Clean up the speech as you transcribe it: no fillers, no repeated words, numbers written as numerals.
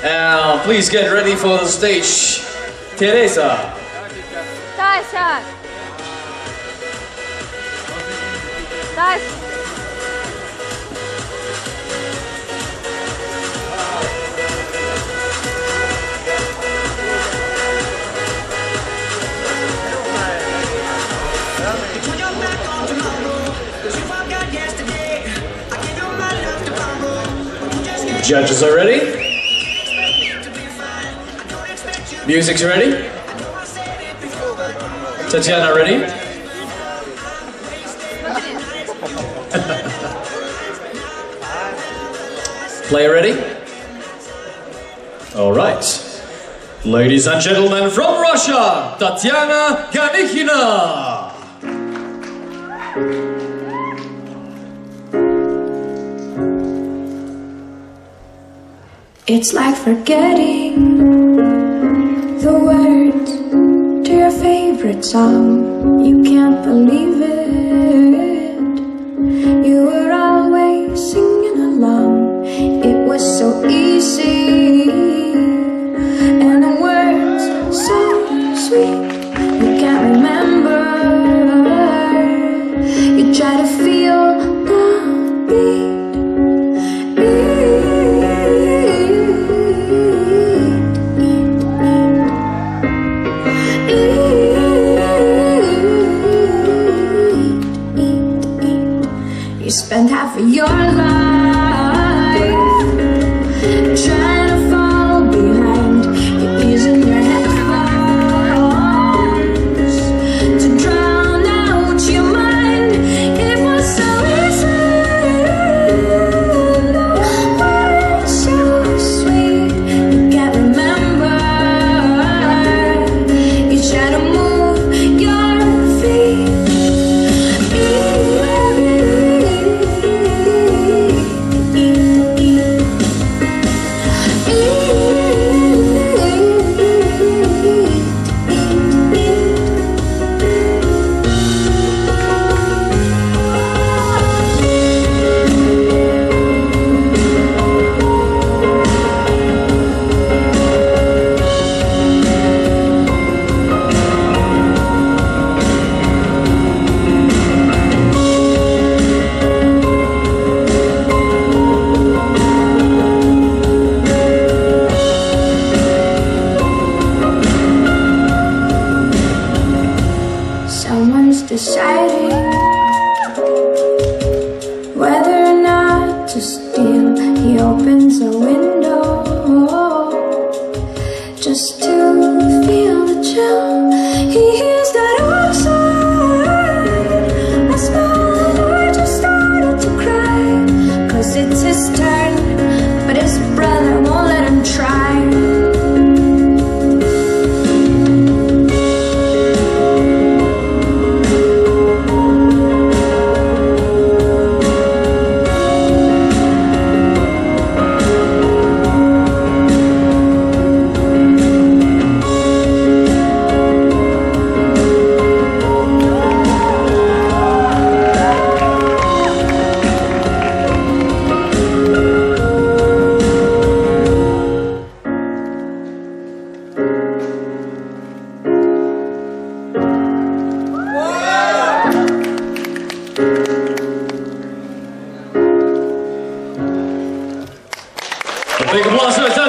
Please get ready for the stage, Teresa. Tasya. Tasya. Judges are ready. Music's ready. Tatiana ready. Player ready. All right. Ladies and gentlemen from Russia, Tatiana Ganikhina. It's like forgetting the words to your favorite song. You can't believe it. You were always singing along. It was so easy, and the words so sweet. You can't remember. You try to feel the beat. Spend half of your life trying to fall behind. You're using your headphones to drown out your mind. It was so easy, the words so sweet. You can't remember. You try to move your feet. Someone's deciding whether or not to steal. He opens a window just to feel the chill. He hears that outside a small boy just started to cry, 'cause it's his turn, but his brother won't let him try. Big applause for